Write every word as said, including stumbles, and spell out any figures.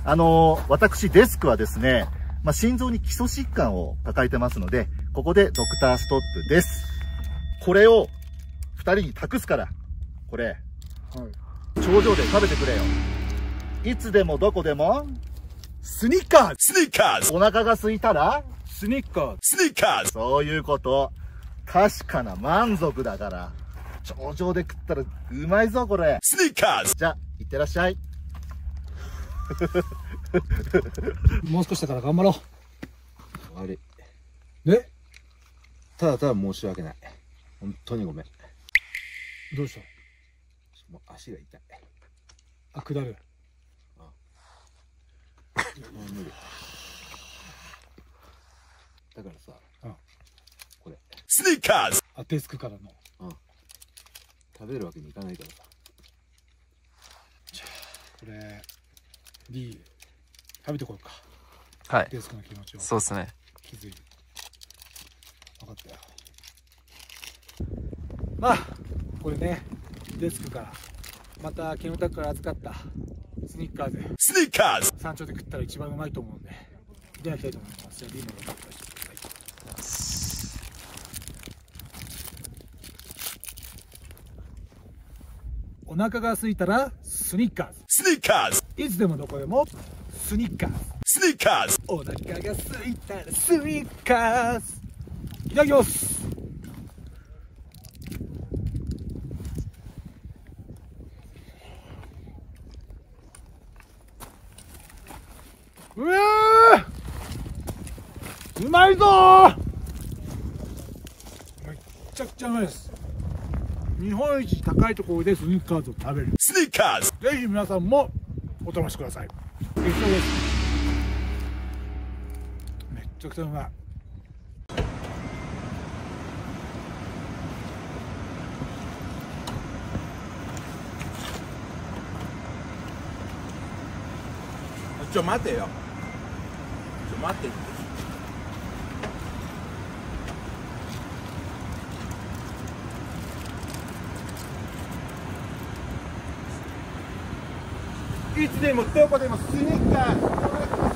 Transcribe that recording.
あのー、私デスクはですね、まあ、心臓に基礎疾患を抱えてますので、ここでドクターストップです。これを二人に託すから、これ、はい、頂上で食べてくれよ。いつでもどこでも、 スニッカーズスニッカーズお腹が空いたら、 スニッカーズスニッカーズそういうこと。確かな満足だから。頂上で食ったらうまいぞ、これ。 スニッカーズじゃあ、いってらっしゃい。 もう少しだから頑張ろう。悪い。でただただ申し訳ない。本当にごめん。どうした？もう足が痛い。あ、下る。ああ。無理。だからさ、うん、これ。スニッカーズあ、デスクからの。うん。食べるわけにいかないからさ。じゃあ、これ、D、食べてこようか。はい。デスクの気持ちを。そうですね。気づいて。分かったよ。まあ、これね、デスクから、またケムタクから預かったスニッカーズ。スニッカーズ山頂で食ったら一番うまいと思うんで、いただきたいと思います。じゃあ、D の方からしてください。お腹が空いたらスニッカーズスニッカーズいつでもどこでもスニッカーズスニッカーズお腹が空いたらスニッカーズいただきます。うわーうまいぞーめっちゃくちゃうまいです。日本一高いところでスニッカーズを食べるスニッカーズぜひ皆さんもお試しください。激闘です。めっちゃくちゃうまい。ちょ待てよちょ待ってっていつでもどこでもスニッカー